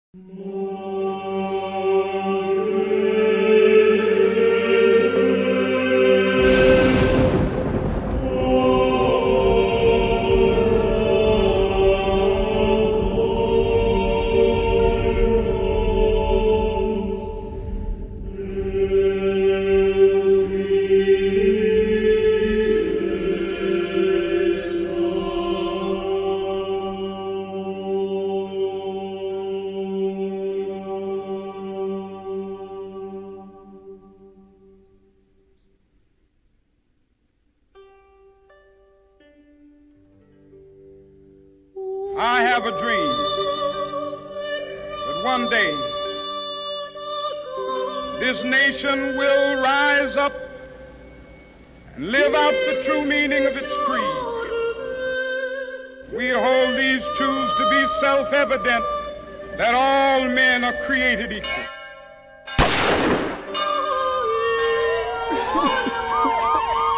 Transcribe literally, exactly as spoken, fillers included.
I have a dream that one day this nation will rise up and live out the true meaning of its creed. We hold these truths to be self-evident, that all men are created equal.